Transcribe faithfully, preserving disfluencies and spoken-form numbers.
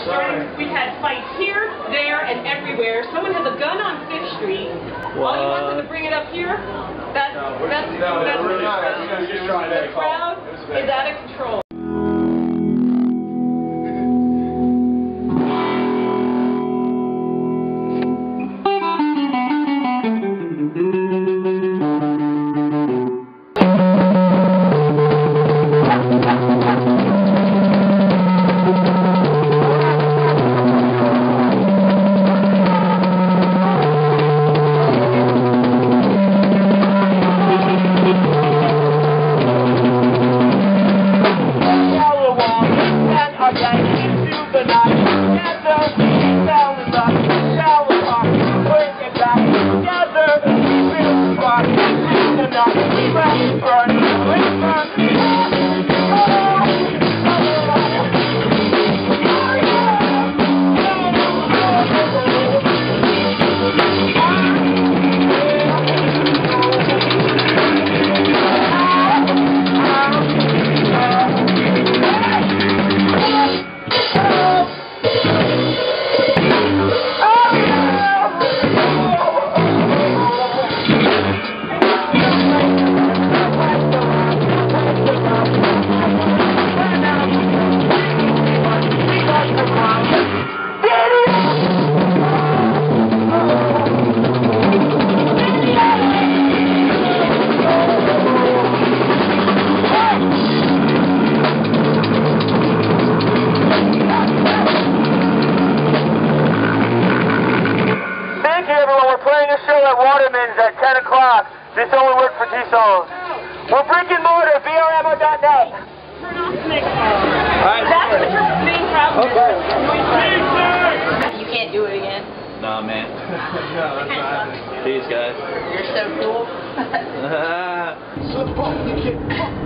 starting, we've had fights here, there, and everywhere. Someone has a gun on Fifth Street. All you want them to bring it up here? That's, that's, no, that's, we're not. that's, Just trying to the crowd is out of control. At ten o'clock. This only works for T-songs. We're Brick and Mortar, B R M R dot net. Turn off the microphone. That's what your main problem okay. is. You can't do it again. Nah, man. No, that's not. These guys. You're so cool.